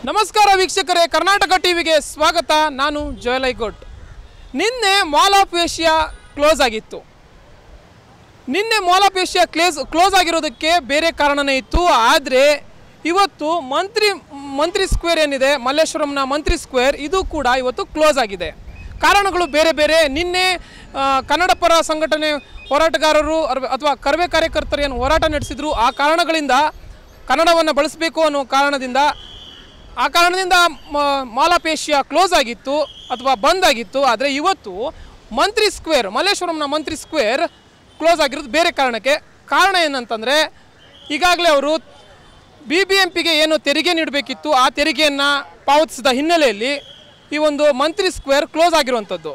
ನಮಸ್ಕಾರ ವೀಕ್ಷಕರೇ, ಕರ್ನಾಟಕ ಟಿವಿಗೆ ಸ್ವಾಗತ. ನಾನು ಜೋಯಲೈಗೋಟ್. ನಿನ್ನೆ ಮಾಲ್ ಆಫ್ ಏಷ್ಯಾ ಕ್ಲೋಸ್ ಆಗಿತ್ತು. ನಿನ್ನೆ ಮಾಲ್ ಆಫ್ ಏಷ್ಯಾ ಕ್ಲೋಸ್ ಆಗಿರೋದಕ್ಕೆ ಬೇರೆ ಕಾರಣನೇ ಇತ್ತು. ಆದರೆ ಇವತ್ತು ಮಂತ್ರಿ ಸ್ಕ್ವೇರ್ ಏನಿದೆ, ಮಲ್ಲೇಶ್ವರಂನ ಮಂತ್ರಿ ಸ್ಕ್ವೇರ್, ಇದು ಕೂಡ ಇವತ್ತು ಕ್ಲೋಸ್ ಆಗಿದೆ. ಕಾರಣಗಳು ಬೇರೆ ಬೇರೆ. ನಿನ್ನೆ ಕನ್ನಡ ಪರ ಸಂಘಟನೆ ಹೋರಾಟಗಾರರು ಅಥವಾ ಕರ್ವೆ ಕಾರ್ಯಕರ್ತರು ಏನು ಹೋರಾಟ ನಡೆಸಿದ್ರು, ಆ ಕಾರಣಗಳಿಂದ ಕನ್ನಡವನ್ನು ಬಳಸಬೇಕು ಅನ್ನೋ ಕಾರಣದಿಂದ ಮಾಲ್ ಆಫ್ ಏಷ್ಯಾ ಕ್ಲೋಸ್ ಆಗಿತ್ತು ಅಥವಾ ಬಂದ್ ಆಗಿತ್ತು. ಆದರೆ ಇವತ್ತು ಮಂತ್ರಿ ಸ್ಕ್ವೇರ್, ಮಲ್ಲೇಶ್ವರಂನ ಮಂತ್ರಿ ಸ್ಕ್ವೇರ್ ಕ್ಲೋಸ್ ಆಗಿರೋದು ಬೇರೆ ಕಾರಣಕ್ಕೆ. ಕಾರಣ ಏನಂತಂದರೆ, ಈಗಾಗಲೇ ಅವರು BBMPಗೆ ಏನು ತೆರಿಗೆ ನೀಡಬೇಕಿತ್ತು, ಆ ತೆರಿಗೆಯನ್ನು ಪಾವತಿಸಿದ ಹಿನ್ನೆಲೆಯಲ್ಲಿ ಈ ಒಂದು ಮಂತ್ರಿ ಸ್ಕ್ವೇರ್ ಕ್ಲೋಸ್ ಆಗಿರುವಂಥದ್ದು.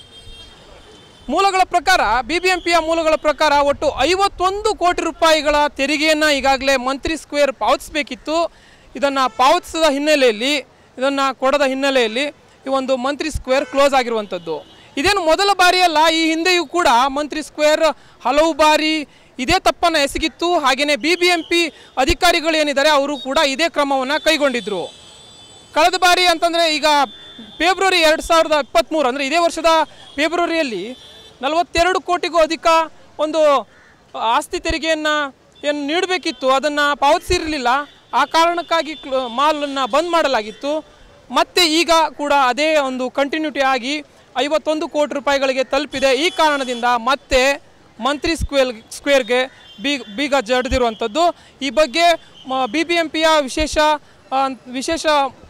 ಮೂಲಗಳ ಪ್ರಕಾರ, BBMPಯ ಮೂಲಗಳ ಪ್ರಕಾರ ಒಟ್ಟು 51 ಕೋಟಿ ರೂಪಾಯಿಗಳ ತೆರಿಗೆಯನ್ನು ಈಗಾಗಲೇ ಮಂತ್ರಿ ಸ್ಕ್ವೇರ್ ಪಾವತಿಸಬೇಕಿತ್ತು. ಇದನ್ನು ಪಾವತಿಸಿದ ಹಿನ್ನೆಲೆಯಲ್ಲಿ, ಇದನ್ನು ಕೊಡದ ಹಿನ್ನೆಲೆಯಲ್ಲಿ ಈ ಒಂದು ಮಂತ್ರಿ ಸ್ಕ್ವೇರ್ ಕ್ಲೋಸ್ ಆಗಿರುವಂಥದ್ದು. ಇದೇನು ಮೊದಲ ಬಾರಿಯಲ್ಲ, ಈ ಹಿಂದೆಯೂ ಕೂಡ ಮಂತ್ರಿ ಸ್ಕ್ವೇರ್ ಹಲವು ಬಾರಿ ಇದೇ ತಪ್ಪನ್ನು ಎಸಗಿತ್ತು. ಹಾಗೆಯೇ BBMP ಅಧಿಕಾರಿಗಳು ಏನಿದ್ದಾರೆ ಅವರು ಕೂಡ ಇದೇ ಕ್ರಮವನ್ನು ಕೈಗೊಂಡಿದ್ದರು. ಕಳೆದ ಬಾರಿ ಅಂತಂದರೆ ಈಗ ಫೆಬ್ರವರಿ 2023 ಅಂದರೆ ಇದೇ ವರ್ಷದ ಫೆಬ್ರವರಿಯಲ್ಲಿ 42 ಕೋಟಿಗೂ ಅಧಿಕ ಒಂದು ಆಸ್ತಿ ತೆರಿಗೆಯನ್ನು ಏನು ನೀಡಬೇಕಿತ್ತು, ಅದನ್ನು ಪಾವತಿಸಿರಲಿಲ್ಲ. ಆ ಕಾರಣಕ್ಕಾಗಿ ಮಾಲನ್ನು ಬಂದ್ ಮಾಡಲಾಗಿತ್ತು. ಮತ್ತು ಈಗ ಕೂಡ ಅದೇ ಒಂದು ಕಂಟಿನ್ಯೂಟಿ ಆಗಿ 51 ಕೋಟಿ ರೂಪಾಯಿಗಳಿಗೆ ತಲುಪಿದೆ. ಈ ಕಾರಣದಿಂದ ಮತ್ತೆ ಮಂತ್ರಿ ಸ್ಕ್ವೇರ್ಗೆ ಬೀಗ ಜಡಿದಿರುವಂಥದ್ದು. ಈ ಬಗ್ಗೆ BBMPಯ ವಿಶೇಷ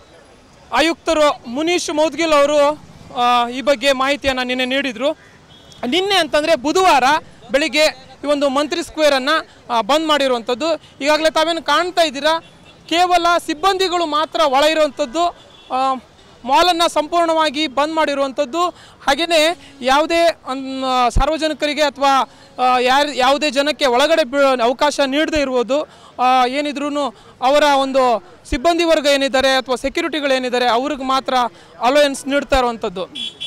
ಆಯುಕ್ತರು ಮುನೀಶ್ ಮೌದ್ಗಿಲ್ ಅವರು ಈ ಬಗ್ಗೆ ಮಾಹಿತಿಯನ್ನು ನಿನ್ನೆ ನೀಡಿದರು. ನಿನ್ನೆ ಅಂತಂದರೆ ಬುಧವಾರ ಬೆಳಿಗ್ಗೆ ಈ ಒಂದು ಮಂತ್ರಿ ಸ್ಕ್ವೇರನ್ನು ಬಂದ್ ಮಾಡಿರುವಂಥದ್ದು. ಈಗಾಗಲೇ ತಾವೇನು ಕಾಣ್ತಾ ಇದ್ದೀರಾ, ಕೇವಲ ಸಿಬ್ಬಂದಿಗಳು ಮಾತ್ರ ಒಳ ಇರುವಂಥದ್ದು. ಮಾಲನ್ನು ಸಂಪೂರ್ಣವಾಗಿ ಬಂದ್ ಮಾಡಿರುವಂಥದ್ದು. ಹಾಗೆಯೇ ಯಾವುದೇ ಸಾರ್ವಜನಿಕರಿಗೆ ಅಥವಾ ಯಾವುದೇ ಜನಕ್ಕೆ ಒಳಗಡೆ ಅವಕಾಶ ನೀಡದೇ ಇರುವುದು. ಏನಿದ್ರೂ ಅವರ ಒಂದು ಸಿಬ್ಬಂದಿ ವರ್ಗ ಏನಿದ್ದಾರೆ ಅಥವಾ ಸೆಕ್ಯೂರಿಟಿಗಳೇನಿದ್ದಾರೆ ಅವ್ರಿಗೆ ಮಾತ್ರ ಅಲೋಯನ್ಸ್ ನೀಡ್ತಾ ಇರುವಂಥದ್ದು.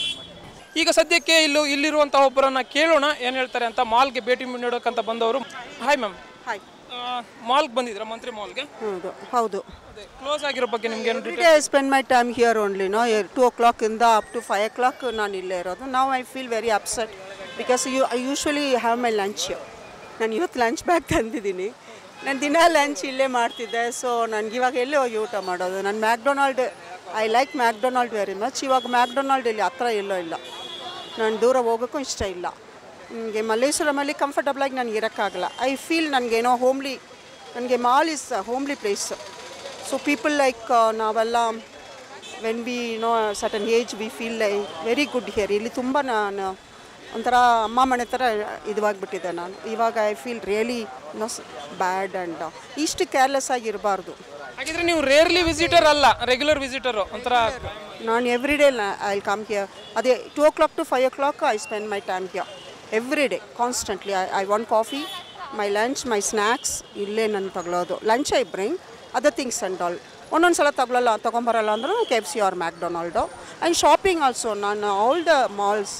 ಈಗ ಸದ್ಯಕ್ಕೆ ಇಲ್ಲಿರುವಂಥ ಒಬ್ಬರನ್ನು ಕೇಳೋಣ ಏನು ಹೇಳ್ತಾರೆ ಅಂತ. ಮಾಲ್ಗೆ ಭೇಟಿ ನೀಡೋಕ್ಕಂತ ಬಂದವರು. Hi ma'am. ಹಾಯ್. ಮಾಲ್ಗೆ ಬಂದಿದ್ರಾ? ಮಂತ್ರಿ ಮಾಲ್ಗೆ? ಹೌದು. ಕ್ಲೋಸ್ ಆಗಿರೋ ಬಗ್ಗೆ ನಿಮ್ಗೆ ಏನು? I spend my time here only. 2 o'clock ಇಂದ ಅಪ್ ಟು 5 o'clock ನಾನು ಇಲ್ಲೇ ಇರೋದು. ನಾವು I feel very upset because I usually have my lunch. ನಾನು ಇವತ್ತು ಲಂಚ್ ಬ್ಯಾಗ್ ತಂದಿದ್ದೀನಿ. ನಾನು ದಿನ ಲಂಚ್ ಇಲ್ಲೇ ಮಾಡ್ತಿದ್ದೆ. ಸೊ ನನಗೆ ಇವಾಗ ಎಲ್ಲೇ ಹೋಗಿ ಊಟ ಮಾಡೋದು. ನಾನು McDonald, I like McDonald very much. ಇವಾಗ ಮ್ಯಾಕ್ಡೊನಾಲ್ಡ್ ಇಲ್ಲಿ ಹತ್ರ ಎಲ್ಲೋ ಇಲ್ಲ. ನಾನು ದೂರ ಹೋಗೋಕ್ಕೂ ಇಷ್ಟ ಇಲ್ಲ. ನನಗೆ ಮಲ್ಲೇಶ್ವರಮಲ್ಲಿ ಕಂಫರ್ಟಬಲಾಗಿ ನನಗೆ ಇರೋಕ್ಕಾಗಲ್ಲ. ಐ ಫೀಲ್ ನನಗೇನೋ ಹೋಮ್ಲಿ, ನನಗೆ mall is homely place. So people like ನಾವೆಲ್ಲ when we know certain age we feel like very good here. ಇಲ್ಲಿ ತುಂಬ ನಾನು ಒಂಥರ ಅಮ್ಮ ಮನೆ ಥರ ಇದಾಗ್ಬಿಟ್ಟಿದ್ದೆ ನಾನು. ಇವಾಗ I feel really bad and ಇಷ್ಟು ಕೇರ್ಲೆಸ್ ಆಗಿರಬಾರ್ದು. ಹಾಗಿದ್ರೆ ನೀವು ರೇರ್ಲಿ ವಿಸಿಟರ್ ಅಲ್ಲ, ರೆಗ್ಯುಲರ್ ವಿಸಿಟರು ಒಂಥರ? ನಾನು every day I come here. ಅದೇ 2 o'clock to 5 o'clock I spend my time here every day constantly. I want coffee, my lunch, my snacks ಇಲ್ಲೇ ನಾನು ತಗೊಳ್ಳೋದು. Lunch I bring, other things and all. ಒಂದೊಂದು ಸಲ ತೊಗೊಂಬರಲ್ಲ ಅಂದರೂ KFC or McDonald. And shopping also. ನಾನು all the malls,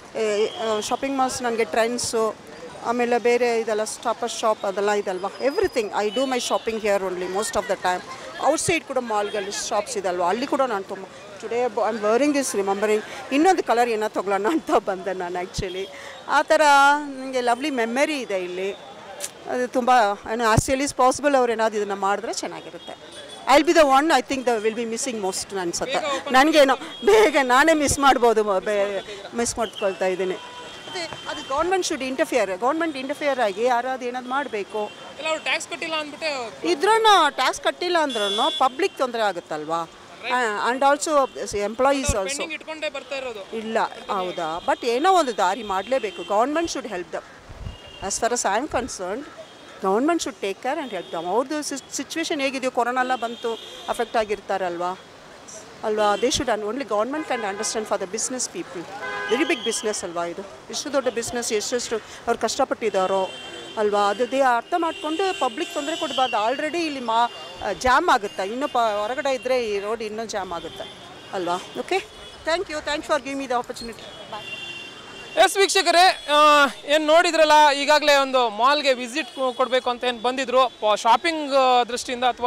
shopping malls, ನನಗೆ Trends, ಆಮೇಲೆ ಬೇರೆ ಇದೆಲ್ಲ ಸ್ಟಾಪರ್ ಶಾಪ್ ಅದೆಲ್ಲ ಇದಲ್ವಾ, everything I do my shopping here only most of the time. Outside ಕೂಡ ಮಾಲ್ಗಳು ಶಾಪ್ಸ್ ಇದಲ್ವ, ಅಲ್ಲಿ ಕೂಡ ನಾನು ತುಂಬ today I am wearing this remembering. ಇನ್ನೊಂದು ಕಲರ್ ಏನೋ ತೊಗೊಳ್ಳೋಣ ಅಂತ ಬಂದೆ ನಾನು ಆ್ಯಕ್ಚುಲಿ. ಆ ಥರ ನನಗೆ ಲವ್ಲಿ ಮೆಮರಿ ಇದೆ ಇಲ್ಲಿ. ಅದು ತುಂಬ ಏನು ಆಸ್ ಎಲ್ ಈಸ್ ಪಾಸಿಬಲ್ ಅವ್ರು ಏನಾದ್ರು ಇದನ್ನು ಮಾಡಿದ್ರೆ ಚೆನ್ನಾಗಿರುತ್ತೆ. I will be the one, I think the will be missing most ಅನ್ಸುತ್ತೆ ನನಗೇನೋ. ಬೇಗ ನಾನೇ ಮಿಸ್ ಮಾಡ್ಕೊಳ್ತಾ ಇದ್ದೀನಿ. ಅದು ಗೌರ್ಮೆಂಟ್ ಶುಡ್ ಗೌರ್ಮೆಂಟ್ ಇಂಟರ್ಫಿಯರ್ ಆಗಿ ಯಾರಾದ್ರು ಏನಾದ್ರು ಮಾಡಬೇಕು. ಟ್ಯಾಕ್ಸ್ ಕಟ್ಟಿಲ್ಲ ಅಂದ್ಬಿಟ್ಟೆ ಇದ್ರೂ ಟ್ಯಾಕ್ಸ್ ಕಟ್ಟಿಲ್ಲ ಅಂದ್ರೂ ಪಬ್ಲಿಕ್ ತೊಂದರೆ ಆಗುತ್ತಲ್ವಾ. ಆ್ಯಂಡ್ ಆಲ್ಸೋ ಎಂಪ್ಲಾಯೀಸ್ ಆಲ್ಸೋ ಇಲ್ಲ. ಹೌದಾ? ಬಟ್ ಏನೋ ಒಂದು ದಾರಿ ಮಾಡಲೇಬೇಕು. Government should help them. As far as I am concerned, government should take care and help them. ಅವ್ರದ್ದು ಸಿಚುವೇಶನ್ ಹೇಗಿದೆಯೋ, ಕೊರೋನಾ ಎಲ್ಲ ಬಂತು, ಅಫೆಕ್ಟ್ ಆಗಿರ್ತಾರಲ್ವಾ ಅಲ್ವಾ. They should only government can understand for the business people. Very big business ಅಲ್ವಾ ಇದು. ಎಷ್ಟು ದೊಡ್ಡ ಬಿಸ್ನೆಸ್, ಎಷ್ಟು ಅವ್ರು ಕಷ್ಟಪಟ್ಟಿದ್ದಾರೋ ಅಲ್ವಾ. ಅದು ಅರ್ಥ ಮಾಡಿಕೊಂಡು ಪಬ್ಲಿಕ್ ತೊಂದರೆ ಕೊಡಬಾರ್ದು. ಆಲ್ರೆಡಿ ಇಲ್ಲಿ ಜಾಮ್ ಆಗುತ್ತೆ. ಇನ್ನೂ ಹೊರಗಡೆ ಇದ್ದರೆ ಈ ರೋಡ್ ಇನ್ನೂ ಜಾಮ್ ಆಗುತ್ತೆ ಅಲ್ವಾ. Okay, thank you for giving me the opportunity. Bye. Yes ವೀಕ್ಷಕರೇ, ಏನು ನೋಡಿದ್ರಲ್ಲ, ಈಗಾಗಲೇ ಒಂದು ಮಾಲ್ಗೆ ವಿಸಿಟ್ ಕೊಡಬೇಕು ಅಂತ ಏನು ಬಂದಿದ್ರು ಶಾಪಿಂಗ್ ದೃಷ್ಟಿಯಿಂದ ಅಥವಾ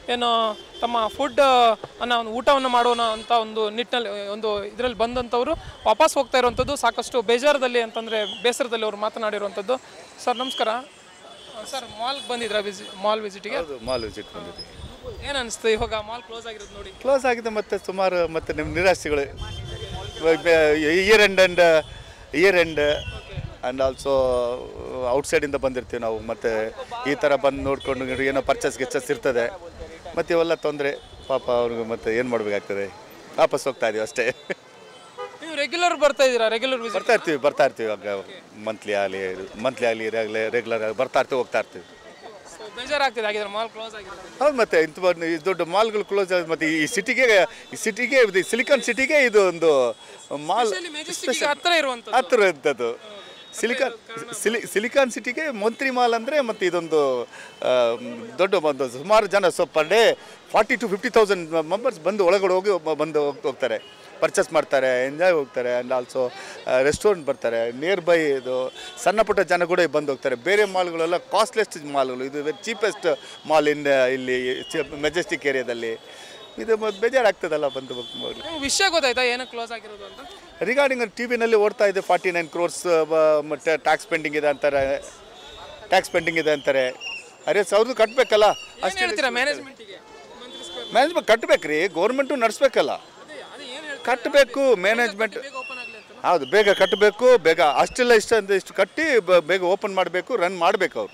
ಏನು ತಮ್ಮ ಫುಡ್ ಅನ್ನೋ ಒಂದು ಊಟವನ್ನು ಮಾಡೋಣ ಅಂತ ಒಂದು ನಿಟ್ಟಿನಲ್ಲಿ ಒಂದು ಇದರಲ್ಲಿ ಬಂದಂಥವ್ರು ವಾಪಸ್ ಹೋಗ್ತಾ ಇರುವಂಥದ್ದು ಸಾಕಷ್ಟು ಬೇಜಾರದಲ್ಲಿ ಅಂತಂದರೆ ಬೇಸರದಲ್ಲಿ ಅವರು ಮಾತನಾಡಿರುವಂಥದ್ದು. ಸರ್ ನಮಸ್ಕಾರ. ಸರ್ ಮಾಲ್ಗೆ ಬಂದಿದ್ರಾ ಮಾಲ್ ವಿಸಿಟಿಗೆ? ಮಾಲ್ ವಿಸಿಟ್ ಬಂದಿದ್ದೆ. ಏನು ಅನಿಸ್ತು ಇವಾಗ ಮಾಲ್ ಕ್ಲೋಸ್ ಆಗಿರೋದು ನೋಡಿ? ಕ್ಲೋಸ್ ಆಗಿದೆ ಮತ್ತು ಸುಮಾರು ಮತ್ತು ನಿಮ್ಮ ನಿರಾಶೆಗಳು ಇಯರ್ ಎಂಡ್ ಆ್ಯಂಡ್ ಆಲ್ಸೋ ಔಟ್ಸೈಡಿಂದ ಬಂದಿರ್ತೀವಿ ನಾವು, ಮತ್ತು ಈ ಥರ ಬಂದು ನೋಡ್ಕೊಂಡು ಏನೋ ಪರ್ಚೇಸ್ ಇರ್ತದೆ, ಮತ್ತು ಇವೆಲ್ಲ ತೊಂದರೆ ಪಾಪ ಅವ್ರಿಗೆ ಮತ್ತೆ ಏನು ಮಾಡಬೇಕಾಗ್ತದೆ, ವಾಪಸ್ ಹೋಗ್ತಾ ಇದೀವಿ ಅಷ್ಟೇ. ನೀವು ರೆಗ್ಯುಲರ್ ಬರ್ತಾ ಇದ್ದೀರಾ? ರೆಗ್ಯುಲರ್ ಬರ್ತಾ ಇರ್ತೀವಿ ಇವಾಗ ಮಂತ್ಲಿ ಆಗಲಿ ರೆಗ್ಯುಲರ್ ಆಗಿ ಬರ್ತಾ ಇರ್ತೀವಿ, ಹೋಗ್ತಾ ಇರ್ತೀವಿ. ಬೇಜಾರಾಗ್ತಿದೆ ಆಗಿದ್ರೆ ಮಾಲ್ ಕ್ಲೋಸ್ ಆಗಿದೆ. ಹೌದು, ಮತ್ತು ಇಂಥ ದೊಡ್ಡ ಮಾಲ್ಗಳು ಕ್ಲೋಸ್ ಆಗಿದೆ, ಮತ್ತು ಈ ಸಿಟಿಗೆ ಸಿಲಿಕಾನ್ ಸಿಟಿಗೆ ಇದು ಒಂದು ಮಾಲ್ ಹತ್ತಿರ ಇರುವಂಥದ್ದು. ಸಿಲಿಕಾನ್ ಸಿಟಿಗೆ ಮಂತ್ರಿ ಮಾಲ್ ಅಂದರೆ ಮತ್ತು ಇದೊಂದು ದೊಡ್ಡ ಒಂದು ಸುಮಾರು ಜನ ಪರ್ ಡೇ 40,000 to 50,000 ಮೆಂಬರ್ಸ್ ಬಂದು ಒಳಗಡೆ ಹೋಗ್ತಾರೆ, ಪರ್ಚೇಸ್ ಮಾಡ್ತಾರೆ, ಎಂಜಾಯ್ ಹೋಗ್ತಾರೆ. ಆ್ಯಂಡ್ ಆಲ್ಸೋ ರೆಸ್ಟೋರೆಂಟ್ ಬರ್ತಾರೆ, ನಿಯರ್ ಬೈ ಇದು ಸಣ್ಣ ಪುಟ್ಟ ಜನ ಕೂಡ ಬಂದು ಹೋಗ್ತಾರೆ. ಬೇರೆ ಮಾಲ್ಗಳೆಲ್ಲ ಕಾಸ್ಟ್ಲೆಸ್ಟ್ ಮಾಲ್ಗಳು, ಇದು ಚೀಪೆಸ್ಟ್ ಮಾಲ್ ಇಲ್ಲಿ ಮೆಜೆಸ್ಟಿಕ್ ಏರಿಯಾದಲ್ಲಿ. ಇದು ಬೇಜಾರಾಗ್ತದಲ್ಲ ಬಂದು. ವಿಷಯ ಗೊತ್ತಾಯ್ತಾ ಏನು ಕ್ಲೋಸ್ ಆಗಿರೋದು ಅಂತ? ರಿಗಾರ್ಡಿಂಗ್ ಟಿವಿನಲ್ಲಿ ಓಡ್ತಾ ಇದೆ 49 crores ಮತ್ತು ಟ್ಯಾಕ್ಸ್ ಪೆಂಡಿಂಗ್ ಇದೆ ಅಂತಾರೆ. ಅರೆ ಅವ್ರದ್ದು ಕಟ್ಟಬೇಕಲ್ಲ, ಅಷ್ಟೇ ಹೇಳ್ತೀರಾ? ಮ್ಯಾನೇಜ್ಮೆಂಟ್ ಕಟ್ಟಬೇಕ್ರಿ, ಗೌರ್ಮೆಂಟು ನಡೆಸ್ಬೇಕಲ್ಲ, ಕಟ್ಟಬೇಕು ಮ್ಯಾನೇಜ್ಮೆಂಟ್. ಹೌದು, ಬೇಗ ಕಟ್ಟಬೇಕು, ಬೇಗ ಅಷ್ಟೆಲ್ಲ ಇಷ್ಟು ಕಟ್ಟಿ ಬೇಗ ಓಪನ್ ಮಾಡಬೇಕು, ರನ್ ಮಾಡಬೇಕು ಅವರು.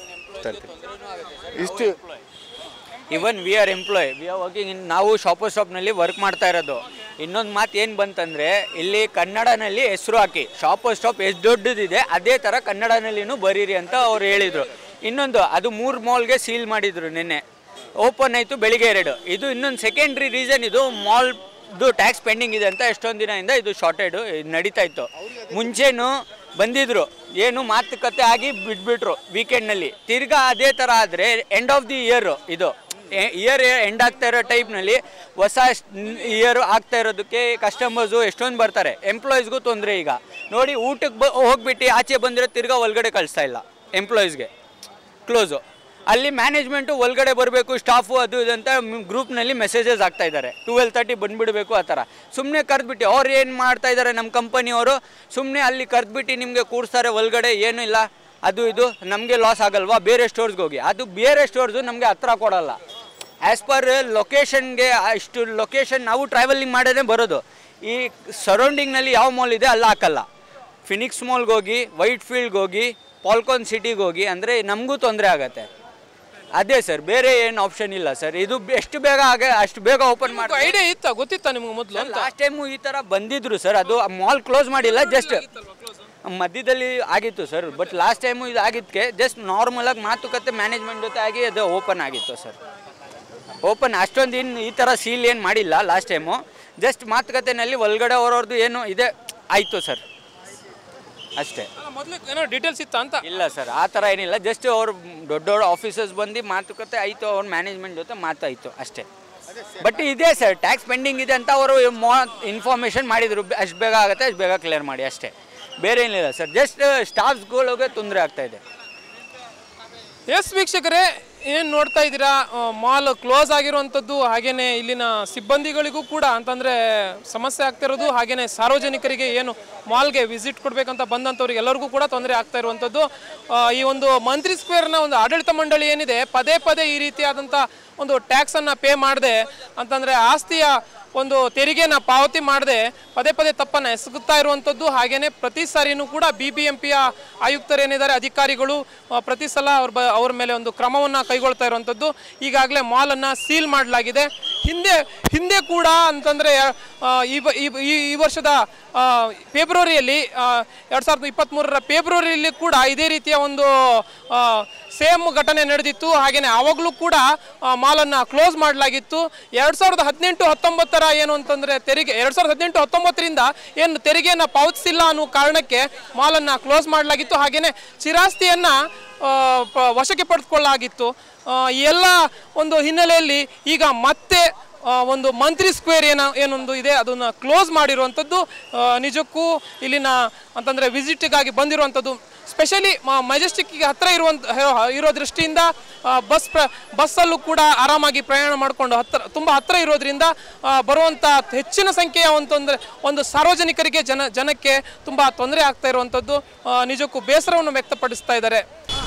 ಇಷ್ಟು even we are working in, ನಾವು ಶಾಪ್ನಲ್ಲಿ ವರ್ಕ್ ಮಾಡ್ತಾ ಇರೋದು. ಇನ್ನೊಂದು ಮಾತು ಏನು ಬಂತಂದರೆ, ಇಲ್ಲಿ ಕನ್ನಡನಲ್ಲಿ ಹೆಸರು ಹಾಕಿ ಶಾಪ್ ಎಷ್ಟು ದೊಡ್ಡದಿದೆ ಅದೇ ಥರ ಕನ್ನಡನಲ್ಲಿನೂ ಬರೀರಿ ಅಂತ ಅವ್ರು ಹೇಳಿದರು. ಇನ್ನೊಂದು ಅದು 3 ಮಾಲ್ಗೆ ಸೀಲ್ ಮಾಡಿದರು, ನಿನ್ನೆ ಓಪನ್ ಆಯಿತು ಬೆಳಿಗ್ಗೆ 2. ಇದು ಇನ್ನೊಂದು ಸೆಕೆಂಡ್ರಿ ರೀಸನ್, ಇದು ಮಾಲ್ದು ಟ್ಯಾಕ್ಸ್ ಪೆಂಡಿಂಗ್ ಇದೆ ಅಂತ ಎಷ್ಟೊಂದು ದಿನದಿಂದ ಇದು ಶಾರ್ಟೇಡು ನಡೀತಾ ಇತ್ತು. ಮುಂಚೆನೂ ಬಂದಿದ್ರು, ಏನು ಮಾತುಕತೆ ಆಗಿ ಬಿಟ್ಬಿಟ್ರು ವೀಕೆಂಡ್ನಲ್ಲಿ. ತಿರ್ಗಾ ಅದೇ ಥರ ಆದರೆ ಎಂಡ್ ಆಫ್ ದಿ ಇದು ಇಯರ್ ಎಂಡ್ ಆಗ್ತಾ ಇರೋ ಟೈಪ್ನಲ್ಲಿ ಹೊಸ ಇಯರ್ ಆಗ್ತಾ ಇರೋದಕ್ಕೆ ಕಸ್ಟಮರ್ಸು ಎಷ್ಟೊಂದು ಬರ್ತಾರೆ, ಎಂಪ್ಲಾಯೀಸ್ಗೂ ತೊಂದರೆ. ಈಗ ನೋಡಿ, ಊಟಕ್ಕೆ ಹೋಗ್ಬಿಟ್ಟು ಆಚೆ ಬಂದರೆ ತಿರ್ಗಾ ಒಳಗಡೆ ಕಳಿಸ್ತಾ ಇಲ್ಲ ಎಂಪ್ಲಾಯೀಸ್ಗೆ, ಕ್ಲೋಸು. ಅಲ್ಲಿ ಮ್ಯಾನೇಜ್ಮೆಂಟು ಒಳಗಡೆ ಬರಬೇಕು, ಸ್ಟಾಫು ಅದು ಇದಂತ ಗ್ರೂಪ್ನಲ್ಲಿ ಮೆಸೇಜಸ್ ಆಗ್ತಾ ಇದ್ದಾರೆ, 12:30 ಬಂದುಬಿಡಬೇಕು ಆ ಥರ. ಸುಮ್ಮನೆ ಕರೆದ್ಬಿಟ್ಟು ಅವ್ರು ಏನು ಮಾಡ್ತಾ ಇದ್ದಾರೆ, ನಮ್ಮ ಕಂಪನಿಯವರು ಸುಮ್ಮನೆ ಅಲ್ಲಿ ಕರೆದ್ಬಿಟ್ಟು ನಿಮಗೆ ಕೂರಿಸ್ತಾರೆ ಒಳಗಡೆ, ಏನೂ ಇಲ್ಲ ಅದು ಇದು, ನಮಗೆ ಲಾಸ್ ಆಗಲ್ವಾ, ಬೇರೆ ಸ್ಟೋರ್ಸ್ಗೆ ಹೋಗಿ. ಅದು ಬೇರೆ ಸ್ಟೋರ್ಸು ನಮಗೆ ಹತ್ರ ಕೊಡೋಲ್ಲ. ಆ್ಯಸ್ ಪರ್ ಲೊಕೇಶನ್ಗೆ ಇಷ್ಟು ಲೊಕೇಶನ್ ನಾವು ಟ್ರಾವೆಲಿಂಗ್ ಮಾಡೇ ಬರೋದು. ಈ ಸರೌಂಡಿಂಗ್ನಲ್ಲಿ ಯಾವ ಮಾಲ್ ಇದೆ ಅಲ್ಲಿ ಹಾಕಲ್ಲ. ಫಿನಿಕ್ಸ್ ಮಾಲ್ಗೆ ಹೋಗಿ, ವೈಟ್ ಫೀಲ್ಡ್ಗೆ ಹೋಗಿ, ಪಾಲ್ಕಾನ್ ಸಿಟಿಗೆ ಹೋಗಿ ಅಂದರೆ ನಮಗೂ ತೊಂದರೆ ಆಗುತ್ತೆ. ಅದೇ ಸರ್, ಬೇರೆ ಏನು ಆಪ್ಷನ್ ಇಲ್ಲ ಸರ್. ಇದು ಎಷ್ಟು ಬೇಗ ಅಷ್ಟು ಬೇಗ ಓಪನ್ ಮಾಡಿ. ಐಡಿಯಾ ಇತ್ತಾ, ಗೊತ್ತಿತ್ತಾ ನಿಮ್ಗೆ ಮೊದಲು? ಲಾಸ್ಟ್ ಟೈಮು ಈ ಥರ ಬಂದಿದ್ರು ಸರ್, ಅದು ಮಾಲ್ ಕ್ಲೋಸ್ ಮಾಡಿಲ್ಲ, ಜಸ್ಟ್ ಮಧ್ಯದಲ್ಲಿ ಆಗಿತ್ತು ಸರ್. ಬಟ್ ಲಾಸ್ಟ್ ಟೈಮು ಇದು ಆಗಿದ್ದಕ್ಕೆ ಜಸ್ಟ್ ನಾರ್ಮಲಾಗಿ ಮಾತುಕತೆ ಮ್ಯಾನೇಜ್ಮೆಂಟ್ ಜೊತೆ ಆಗಿ ಅದು ಓಪನ್ ಆಗಿತ್ತು ಸರ್. ಓಪನ್ ಅಷ್ಟೊಂದು ಈ ಥರ ಸೀಲ್ ಏನು ಮಾಡಿಲ್ಲ ಲಾಸ್ಟ್ ಟೈಮು, ಜಸ್ಟ್ ಮಾತುಕತೆಯಲ್ಲಿ ಒಳಗಡೆ ಅವ್ರವ್ರದ್ದು ಏನು ಇದೆ ಆಯಿತು ಸರ್, ಅಷ್ಟೇ. ಏನೋ ಡೀಟೇಲ್ಸ್ ಇತ್ತಾ ಅಂತ? ಇಲ್ಲ ಸರ್, ಆ ಥರ ಏನಿಲ್ಲ. ಜಸ್ಟ್ ಅವ್ರು ದೊಡ್ಡ ಆಫೀಸರ್ಸ್ ಬಂದು ಮಾತುಕತೆ ಆಯಿತು, ಅವ್ರ ಮ್ಯಾನೇಜ್ಮೆಂಟ್ ಜೊತೆ ಮಾತಾಯಿತು ಅಷ್ಟೇ. ಬಟ್ ಇದೆ ಸರ್, ಟ್ಯಾಕ್ಸ್ ಪೆಂಡಿಂಗ್ ಇದೆ ಅಂತ ಅವರು ಇನ್ಫಾರ್ಮೇಷನ್ ಮಾಡಿದರು, ಅಷ್ಟು ಬೇಗ ಆಗುತ್ತೆ ಅಷ್ಟು ಬೇಗ ಕ್ಲಿಯರ್ ಮಾಡಿ ಅಷ್ಟೇ, ಬೇರೆ ಏನಿಲ್ಲ ಸರ್. ಜಸ್ಟ್ ಸ್ಟಾಫ್ಸ್ಗಳಿಗೆ ತೊಂದರೆ ಆಗ್ತಾಯಿದೆ. ಎಸ್ ವೀಕ್ಷಕರೇ, ಏನು ನೋಡ್ತಾ ಇದ್ದೀರಾ, ಮಾಲ್ ಕ್ಲೋಸ್ ಆಗಿರುವಂಥದ್ದು, ಹಾಗೆಯೇ ಇಲ್ಲಿನ ಸಿಬ್ಬಂದಿಗಳಿಗೂ ಕೂಡ ಅಂತಂದರೆ ಸಮಸ್ಯೆ ಆಗ್ತಿರೋದು, ಹಾಗೆಯೇ ಸಾರ್ವಜನಿಕರಿಗೆ ಏನು ಮಾಲ್ಗೆ ವಿಸಿಟ್ ಕೊಡಬೇಕಂತ ಬಂದಂಥವ್ರಿಗೆ ಎಲ್ಲರಿಗೂ ಕೂಡ ತೊಂದರೆ ಆಗ್ತಾ ಇರುವಂಥದ್ದು. ಈ ಒಂದು ಮಂತ್ರಿ ಸ್ಕ್ವೇರ್ನ ಒಂದು ಆಡಳಿತ ಮಂಡಳಿ ಏನಿದೆ, ಪದೇ ಪದೇ ಈ ರೀತಿಯಾದಂಥ ಒಂದು ಟ್ಯಾಕ್ಸನ್ನು ಪೇ ಮಾಡದೆ ಅಂತಂದರೆ ಆಸ್ತಿಯ ಒಂದು ತೆರಿಗೆನ ಪಾವತಿ ಮಾಡದೆ ಪದೇ ಪದೇ ತಪ್ಪನ್ನು ಎಸಗುತ್ತಾ ಇರುವಂಥದ್ದು. ಹಾಗೆಯೇ ಪ್ರತಿ ಸಾರಿನೂ ಕೂಡ BBMPಯ ಆಯುಕ್ತರೇನಿದ್ದಾರೆ ಅಧಿಕಾರಿಗಳು ಪ್ರತಿ ಸಲ ಅವ್ರ ಮೇಲೆ ಒಂದು ಕ್ರಮವನ್ನು ಕೈಗೊಳ್ತಾ ಇರುವಂಥದ್ದು. ಈಗಾಗಲೇ ಮಾಲನ್ನು ಸೀಲ್ ಮಾಡಲಾಗಿದೆ. ಹಿಂದೆ ಕೂಡ ಅಂತಂದರೆ ಈ ವರ್ಷದ ಫೆಬ್ರವರಿಯಲ್ಲಿ 2023 ಫೆಬ್ರವರಿಯಲ್ಲಿ ಕೂಡ ಇದೇ ರೀತಿಯ ಒಂದು ಸೇಮ್ ಘಟನೆ ನಡೆದಿತ್ತು. ಹಾಗೆಯೇ ಆವಾಗಲೂ ಕೂಡ ಮಾಲನ್ನು ಕ್ಲೋಸ್ ಮಾಡಲಾಗಿತ್ತು. 2018-19 ಏನು ಅಂತಂದರೆ ತೆರಿಗೆ 2018-19ರಿಂದ ಏನು ತೆರಿಗೆಯನ್ನು ಪಾವತಿಸಿಲ್ಲ ಅನ್ನೋ ಕಾರಣಕ್ಕೆ ಮಾಲನ್ನು ಕ್ಲೋಸ್ ಮಾಡಲಾಗಿತ್ತು. ಹಾಗೆಯೇ ಚಿರಾಸ್ತಿಯನ್ನು ವಶಕ್ಕೆ ಪಡೆದುಕೊಳ್ಳಲಾಗಿತ್ತು. ಎಲ್ಲ ಒಂದು ಹಿನ್ನೆಲೆಯಲ್ಲಿ ಈಗ ಮತ್ತೆ ಒಂದು ಮಂತ್ರಿ ಸ್ಕ್ವೇರ್ ಏನೊಂದು ಇದೆ ಅದನ್ನು ಕ್ಲೋಸ್ ಮಾಡಿರುವಂಥದ್ದು. ನಿಜಕ್ಕೂ ಇಲ್ಲಿನ ಅಂತಂದರೆ ವಿಸಿಟ್ಗಾಗಿ ಬಂದಿರುವಂಥದ್ದು ಸ್ಪೆಷಲಿ ಮೆಜೆಸ್ಟಿಕ್ಗೆ ಹತ್ತಿರ ಇರೋ ದೃಷ್ಟಿಯಿಂದ ಬಸ್ಸಲ್ಲೂ ಕೂಡ ಆರಾಮಾಗಿ ಪ್ರಯಾಣ ಮಾಡಿಕೊಂಡು ತುಂಬ ಹತ್ತಿರ ಇರೋದ್ರಿಂದ ಬರುವಂಥ ಹೆಚ್ಚಿನ ಸಂಖ್ಯೆಯ ಒಂದು ಸಾರ್ವಜನಿಕರಿಗೆ ಜನಕ್ಕೆ ತುಂಬ ತೊಂದರೆ ಆಗ್ತಾ ಇರುವಂಥದ್ದು ನಿಜಕ್ಕೂ ಬೇಸರವನ್ನು ವ್ಯಕ್ತಪಡಿಸ್ತಾ ಇದ್ದಾರೆ.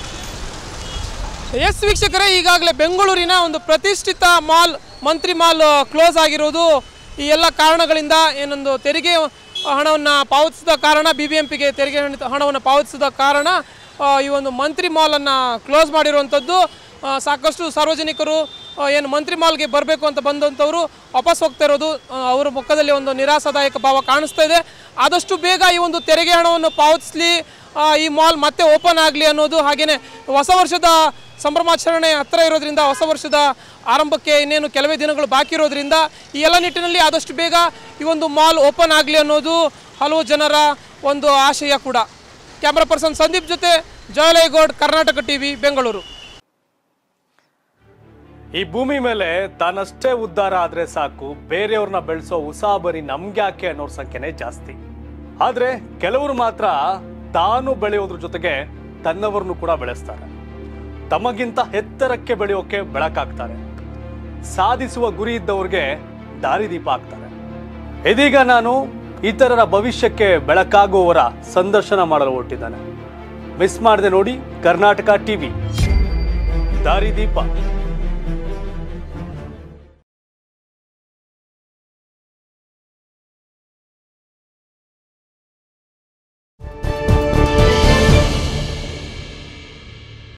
ಎಸ್ ವೀಕ್ಷಕರೇ, ಈಗಾಗಲೇ ಬೆಂಗಳೂರಿನ ಒಂದು ಪ್ರತಿಷ್ಠಿತ ಮಾಲ್ ಮಂತ್ರಿ ಮಾಲ್ ಕ್ಲೋಸ್ ಆಗಿರೋದು ಈ ಎಲ್ಲ ಕಾರಣಗಳಿಂದ ಏನೊಂದು ತೆರಿಗೆ ಹಣವನ್ನು ಪಾವತಿಸಿದ ಕಾರಣ, BBMPಗೆ ತೆರಿಗೆ ಹಣವನ್ನು ಪಾವತಿಸಿದ ಕಾರಣ ಈ ಒಂದು ಮಂತ್ರಿ ಮಾಲನ್ನು ಕ್ಲೋಸ್ ಮಾಡಿರುವಂಥದ್ದು. ಸಾಕಷ್ಟು ಸಾರ್ವಜನಿಕರು ಏನು ಮಂತ್ರಿ ಮಾಲ್ಗೆ ಬರಬೇಕು ಅಂತ ಬಂದಂಥವರು ವಾಪಸ್ ಹೋಗ್ತಾ ಇರೋದು ಅವರ ಮುಖದಲ್ಲಿ ಒಂದು ನಿರಾಶಾದಾಯಕ ಭಾವ ಕಾಣಿಸ್ತಾ ಇದೆ. ಆದಷ್ಟು ಬೇಗ ಈ ಒಂದು ತೆರಿಗೆ ಹಣವನ್ನು ಪಾವತಿಸಲಿ, ಈ ಮಾಲ್ ಮತ್ತೆ ಓಪನ್ ಆಗಲಿ ಅನ್ನೋದು. ಹಾಗೆಯೇ ಹೊಸ ವರ್ಷದ ಸಂಭ್ರಮಾಚರಣೆ ಹತ್ತಿರ ಇರೋದ್ರಿಂದ, ಹೊಸ ವರ್ಷದ ಆರಂಭಕ್ಕೆ ಇನ್ನೇನು ಕೆಲವೇ ದಿನಗಳು ಬಾಕಿ ಇರೋದ್ರಿಂದ ಈ ಎಲ್ಲ ನಿಟ್ಟಿನಲ್ಲಿ ಆದಷ್ಟು ಬೇಗ ಈ ಒಂದು ಮಾಲ್ ಓಪನ್ ಆಗಲಿ ಅನ್ನೋದು ಹಲವು ಜನರ ಒಂದು ಆಶಯ ಕೂಡ. ಕ್ಯಾಮ್ರಾ ಪರ್ಸನ್ ಸಂದೀಪ್ ಜೊತೆ ಜಯಲಯಗೌಡ್, ಕರ್ನಾಟಕ ಟಿವಿ, ಬೆಂಗಳೂರು. ಈ ಭೂಮಿ ಮೇಲೆ ತಾನಷ್ಟೇ ಉದ್ಧಾರ ಆದ್ರೆ ಸಾಕು, ಬೇರೆಯವ್ರನ್ನ ಬೆಳೆಸೋ ಉಸಾಬರಿ ನಮ್ಗ್ಯಾಕೆ ಅನ್ನೋರ ಸಂಖ್ಯೆನೇ ಜಾಸ್ತಿ. ಆದ್ರೆ ಕೆಲವರು ಮಾತ್ರ ತಾನು ಬೆಳೆಯೋದ್ರ ಜೊತೆಗೆ ತನ್ನವರನ್ನು ಕೂಡ ಬೆಳೆಸ್ತಾರೆ. ತಮಗಿಂತ ಎತ್ತರಕ್ಕೆ ಬೆಳೆಯೋಕೆ ಬೆಳಕಾಗ್ತಾರೆ. ಸಾಧಿಸುವ ಗುರಿ ಇದ್ದವ್ರಿಗೆ ದಾರಿದೀಪ ಆಗ್ತಾರೆ. ಇದೀಗ ನಾನು ಇತರರ ಭವಿಷ್ಯಕ್ಕೆ ಬೆಳಕಾಗುವವರ ಸಂದರ್ಶನ ಮಾಡಲು ಹೊರಟಿದ್ದಾನೆ. ಮಿಸ್ ಮಾಡದೆ ನೋಡಿ ಕರ್ನಾಟಕ ಟಿವಿ ದಾರಿದೀಪ.